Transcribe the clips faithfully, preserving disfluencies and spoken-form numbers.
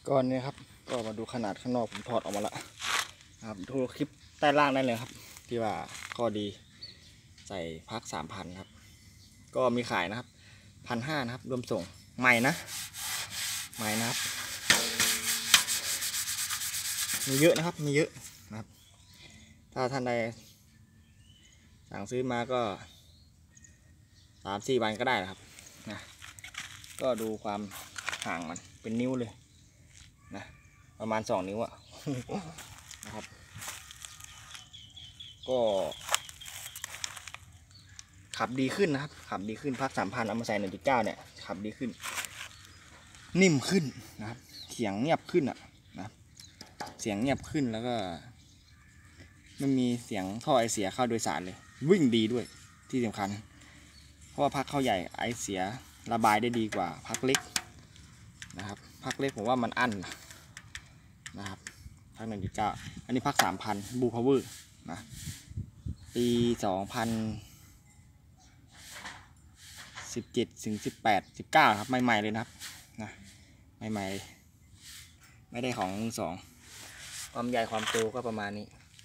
ก่อนนี้ครับก็มาดูขนาดข้างนอกผมถอดออกมาละครับดูคลิปใต้ล่างได้เลยครับที่ว่าข้อดีใส่พักสามพันครับก็มีขายนะครับพันห้านะครับรวมส่งใหม่นะใหม่นะครับมีเยอะนะครับมีเยอะนะครับถ้าท่านใดสั่งซื้อมาก็สามสี่วันก็ได้นะครับนะก็ดูความห่างมันเป็นนิ้วเลยนะประมาณสองนิ้วอะนะครับก็ขับดีขึ้นนะครับขับดีขึ้นพักสามพันเอามาใส่หนึ่งจุดเก้าเนี่ยขับดีขึ้นนิ่มขึ้นนะครับเสียงเงียบขึ้นอ่ะนะเสียงเงียบขึ้นแล้วก็ไม่มีเสียงท่อไอเสียเข้าโดยสารเลยวิ่งดีด้วยที่สำคัญเพราะว่าพักเข้าใหญ่ไอเสียระบายได้ดีกว่าพักเล็กนะครับพักเล็กผมว่ามันอั้นนะครับพักหนึ่งจุดเก้าอันนี้พักสามพันบูพาวเวอร์นะปีสองพันสิบเจ็ดถึงสิบแปดสิบเก้าครับใหม่ๆเลยนะครับนะใหม่ๆไม่ได้ของมือสองความใหญ่ความโตก็ประมาณนี้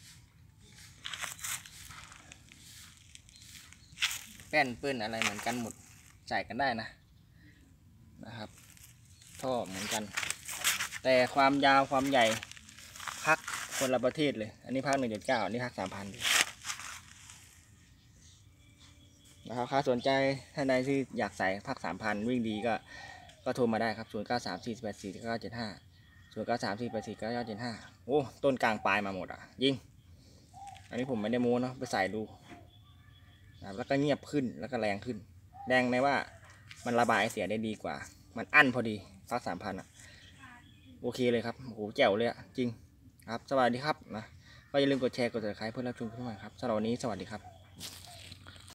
แป้นเปื้อนอะไรเหมือนกันหมดใส่กันได้นะนะครับท่อเหมือนกันแต่ความยาวความใหญ่พักคนละประเทศเลยอันนี้พักหนึ่งจุดเก้าอันนี้พักสามพันนะครับถ้าสนใจท่านใดที่อยากใส่พักสามพันวิ่งดีก็ก็โทรมาได้ครับศูนย์เก้าสามสี่แปดสี่เก้าเจ็ดห้าศูนย์เก้าสามสี่แปดสี่เก้าเจ็ดห้าโอ้ต้นกลางปลายมาหมดอ่ะยิงอันนี้ผมไม่ได้โม้เนาะไปใส่ดูนะแล้วก็เงียบขึ้นแล้วก็แรงขึ้นแรงในว่ามันระบายเสียได้ดีกว่ามันอั้นพอดีพักสามพันอ่ะโอเคเลยครับโอ้โหแจ๋วเลยอ่ะจริงครับสวัสดีครับนะก็อย่าลืมกดแชร์กดติดตามเพื่อรับชมคลิปใหม่ครับสำหรับวันนี้สวัสดีครับ